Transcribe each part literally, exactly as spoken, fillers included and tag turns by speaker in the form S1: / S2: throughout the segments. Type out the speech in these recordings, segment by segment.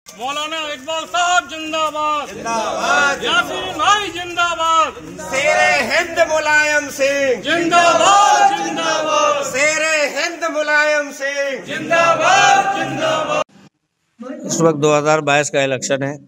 S1: मौलाना इकबाल साहब जिंदाबाद,
S2: जिंदाबाद,
S1: यासीन भाई जिंदाबाद,
S2: शेरे हिंद मुलायम सिंह
S1: जिंदाबाद जिंदाबाद,
S2: शेरे हिंद मुलायम सिंह
S1: जिंदाबाद जिंदाबाद।
S3: इस वक्त दो हज़ार बाईस का इलेक्शन है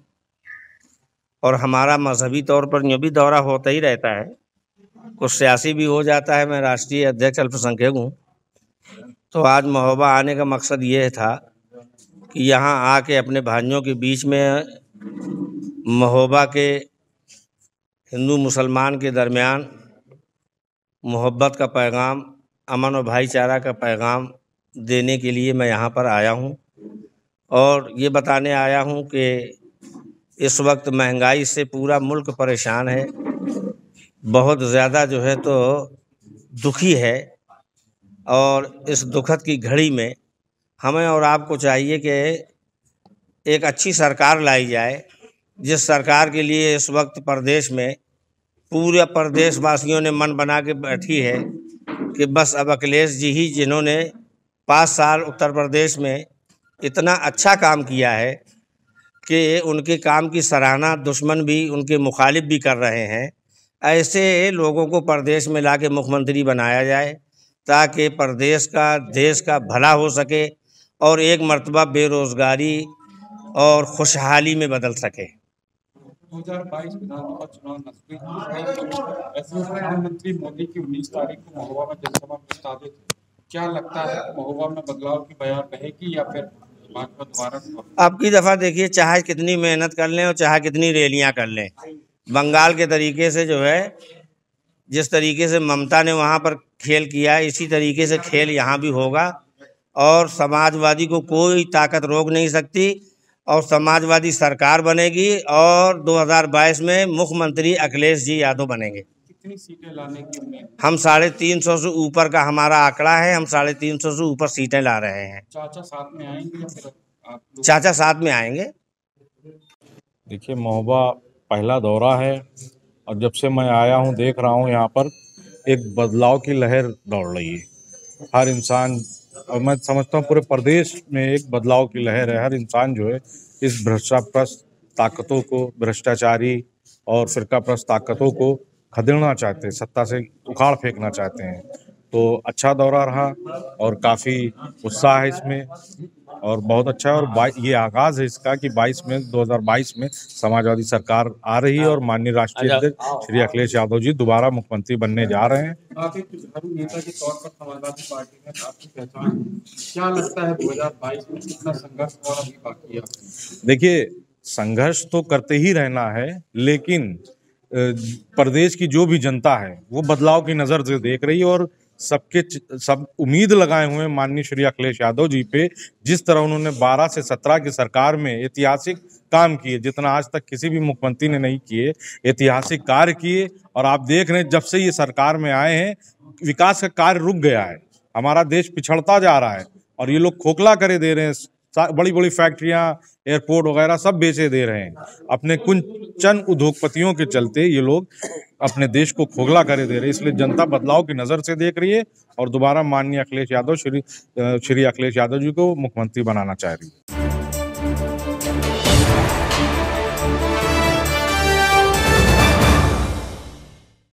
S3: और हमारा मजहबी तौर पर यूँ भी दौरा होता ही रहता है, कुछ सियासी भी हो जाता है। मैं राष्ट्रीय अध्यक्ष अल्पसंख्यक हूँ, तो आज महोबा आने का मकसद ये था कि यहाँ आके अपने भाइयों के बीच में महोबा के हिंदू मुसलमान के दरमियान मोहब्बत का पैगाम, अमन और भाईचारा का पैगाम देने के लिए मैं यहाँ पर आया हूँ और ये बताने आया हूँ कि इस वक्त महंगाई से पूरा मुल्क परेशान है, बहुत ज़्यादा जो है तो दुखी है। और इस दुखद की घड़ी में हमें और आपको चाहिए कि एक अच्छी सरकार लाई जाए, जिस सरकार के लिए इस वक्त प्रदेश में पूरे प्रदेशवासियों ने मन बना के बैठी है कि बस अब अखिलेश जी ही, जिन्होंने पाँच साल उत्तर प्रदेश में इतना अच्छा काम किया है कि उनके काम की सराहना दुश्मन भी, उनके मुखालिफ भी कर रहे हैं, ऐसे लोगों को प्रदेश में लाके मुख्यमंत्री बनाया जाए ताकि प्रदेश का, देश का भला हो सके और एक मर्तबा बेरोज़गारी और खुशहाली में बदल सके।
S4: दो हज़ार बाईस विधानसभा चुनाव नजदीक, वैसे प्रधानमंत्री मोदी की उन्नीस तारीख को महोबा में जनसभा प्रस्तावित है। क्या लगता है महोबा में बदलाव की बयार रहेगी या फिर भाजपा दोबारा?
S3: अब की दफ़ा देखिए, चाहे कितनी मेहनत कर लें और चाहे कितनी रैलियां कर लें, बंगाल के तरीके से जो है, जिस तरीके से ममता ने वहाँ पर खेल किया है, इसी तरीके से खेल यहाँ भी होगा और समाजवादी को कोई ताकत रोक नहीं सकती और समाजवादी सरकार बनेगी और दो हज़ार बाईस में मुख्यमंत्री अखिलेश जी यादव बनेंगे।
S4: कितनी सीटें लाने की उम्मीद?
S3: हम साढ़े तीन सौ से ऊपर का हमारा आंकड़ा है, हम साढ़े तीन सौ से ऊपर सीटें ला रहे हैं।
S4: चाचा साथ में आएंगे या फिर आप लोग?
S3: चाचा साथ में आएंगे।
S5: देखिए, महोबा पहला दौरा है और जब से मैं आया हूँ देख रहा हूँ यहाँ पर एक बदलाव की लहर दौड़ रही है। हर इंसान, और मैं समझता हूँ पूरे प्रदेश में एक बदलाव की लहर है। हर इंसान जो है इस भ्रष्टाप्रस्त ताकतों को, भ्रष्टाचारी और फिरकाप्रस्त ताकतों को खदेड़ना चाहते हैं, सत्ता से उखाड़ फेंकना चाहते हैं। तो अच्छा दौरा रहा और काफ़ी उत्साह है इसमें और बहुत अच्छा है। और ये आगाज़ है इसका कि बाईस में दो हज़ार बाईस में समाजवादी सरकार आ रही है और माननीय राष्ट्रीय अध्यक्ष श्री अखिलेश यादव जी दोबारा मुख्यमंत्री बनने जा रहे हैं।
S4: आप एक जुझारू नेता के तौर पर समाजवादी पार्टी में आपकी पहचान है। क्या लगता है दो हज़ार बाईस में कितना संघर्ष और अभी बाकी है?
S5: देखिए, संघर्ष तो करते ही रहना है, लेकिन प्रदेश की जो भी जनता है वो बदलाव की नज़र से देख रही है और सबके सब उम्मीद लगाए हुए हैं माननीय श्री अखिलेश यादव जी पे। जिस तरह उन्होंने बारह से सत्रह की सरकार में ऐतिहासिक काम किए, जितना आज तक किसी भी मुख्यमंत्री ने नहीं किए, ऐतिहासिक कार्य किए। और आप देख रहे हैं जब से ये सरकार में आए हैं विकास का कार्य रुक गया है, हमारा देश पिछड़ता जा रहा है और ये लोग खोखला करे दे रहे हैं। बड़ी बड़ी फैक्ट्रियां, एयरपोर्ट वगैरह सब बेचे दे रहे हैं। अपने कुछ चंद उद्योगपतियों के चलते ये लोग अपने देश को खोखला करे दे रहे हैं। इसलिए जनता बदलाव की नज़र से देख रही है और दोबारा माननीय अखिलेश यादव श्री श्री अखिलेश यादव जी को मुख्यमंत्री बनाना चाह रही है।